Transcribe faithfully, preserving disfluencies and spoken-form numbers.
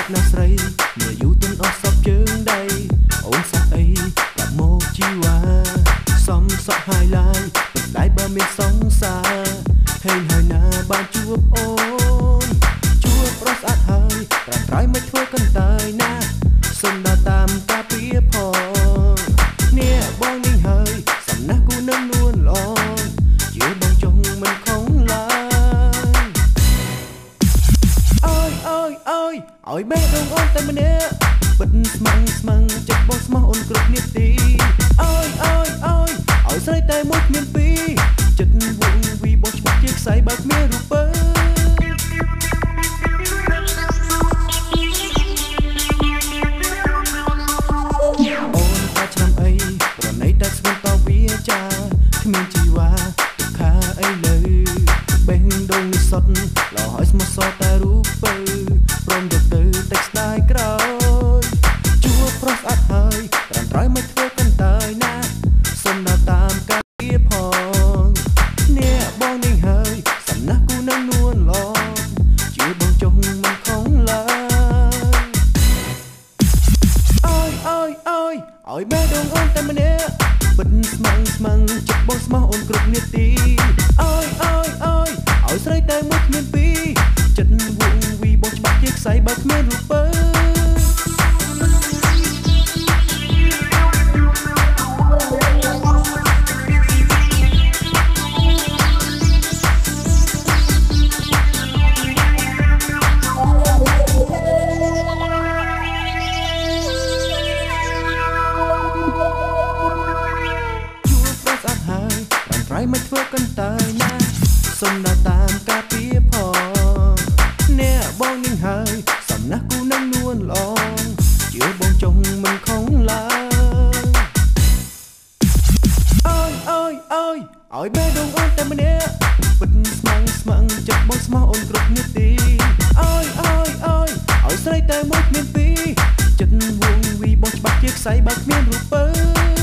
ណាស្រីមើលយូរទន់អស់សពជើងដៃអូនសាក់អីកាប់មកជីវ៉ាសំសក់ហើយឡើយពិតដៃបើមានសង្សារហេងហើយណាបានជួបអូនជួបប្រុសស្អាតហើយត្រាំត្រៃមិនធ្វើកន្តើយណាសុំដើរតាមការពីផងនេះបងនេះហើយសំណាស់គូនឹងនួនល្អជាបងចង់មិនខំឡើយអើយអើយអើយឲ្យបេះដូងអូនតែម្នាក់បិទស្មាំងស្មាំងចិត្តបងស្មោះអូនគ្រប់នាទីអើយអើយអើយឲ្យស្រីតែមួយគ្មានពីរចិត្តវងវីបងច្បាស់ជាខ្សែបើគ្មានរូបើអូនតែឆ្នាំអីប្រណីតែស្មានតវាចាគ្មានជីវ៉ាទុក្ខាអីលើបេះដូងនេះសុទ្ធលោឲ្យស្មោះសរតែរូបើព្រមយកទៅតែស្ដាយក្រោយជួបប្រុសស្អាតហើយត្រាំត្រៃមិនធ្វើកន្តើយណាសុំដើរតាមការពីផងនេះបងនេះហើយសំណាស់គូនឹងនួនល្អជាបងចង់មិនខំឡើយអើយអើយអើយឲ្យបេះដូងអូនតែម្នាក់បិទស្មាំងស្មាំងចិត្តបងស្មោះអូនគ្រប់នាទីអើយអើយអើយឲ្យស្រីតែមួយគ្មានពីរចិត្តវងវីបងច្បាស់ជាខ្សែបើគ្មានរូបើមិនធ្វើកន្តើយណាសុំដើរតាមការពីផងអ្នកបងនឹងហើយសំណាស់គូនឹងនួនល្អជឿបងចង់មិនខំឡើយអើយអើយអើយឲ្យបេះដូងអូនតែម្នាក់បិទស្មាំងស្មាំងចិត្តបងស្មោះអូនគ្រប់នាទីអើយអើយអើយឲ្យស្រីតែមួយគ្មានពីរចិត្តវងវីបងច្បាស់ជាខ្សែបើគ្មានរូបើ